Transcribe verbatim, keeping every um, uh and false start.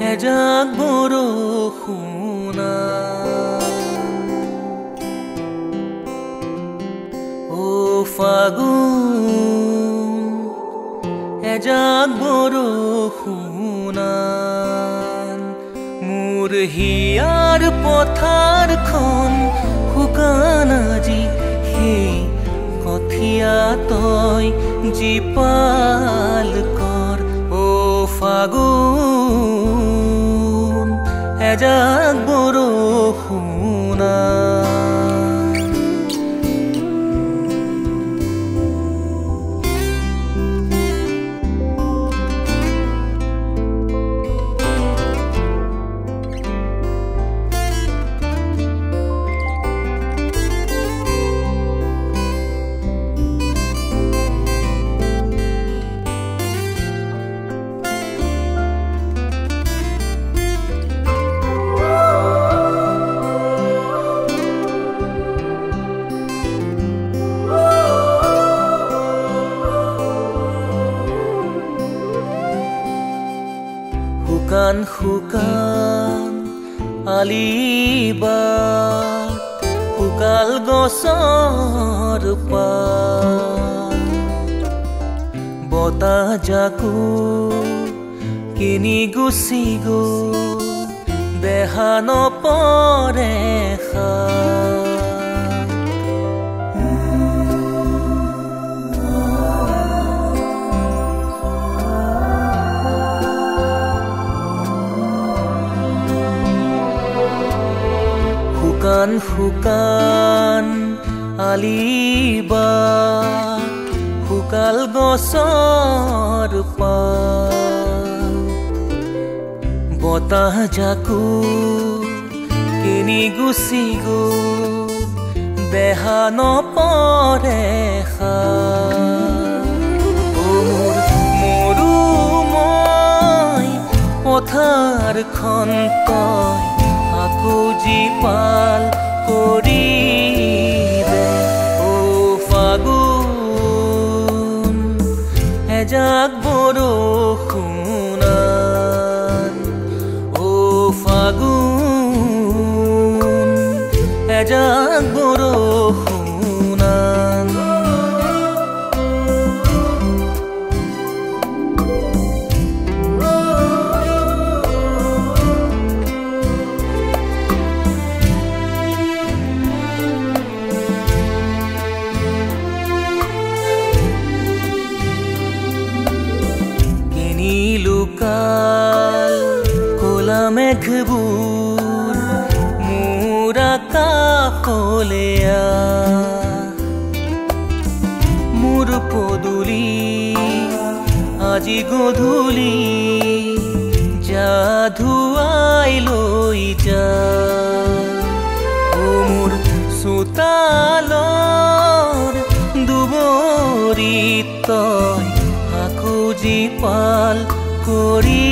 এজাক বৰষুণা ও ফাগুন এজাক বৰষুণা মোৰ হিয়াৰ পথাৰখন শুকান আজি সেই কঠিয়া তই জীপাল কৰ ও ফাগুন এজাক বৰষুণা শুকান শুকান আলিবাট শুকাল গছৰ পাত বতাহ জাকো কিনি গুচি গ'ল দেহা নপৰে শুকান শুকান আলিবাট শুকাল গছৰ পাত বতাহ জাকো কিনি গুচি গ'ল দেহা নপৰে মোৰ মৰুময় পথাৰখন তই আকৌ জীপাল কৰিলে ও ফাগুন এজাক বৰষুণা ও ফাগুন এজাক বৰষুণা কাল কোলা মেঘবোৰ মোৰ আকাশলে মোৰ পদূলি আজি গধূলি যাধুৱাই লৈ যা ও মোৰ চোতালৰ দুবৰিত তই আকৌ জীপাল কৰি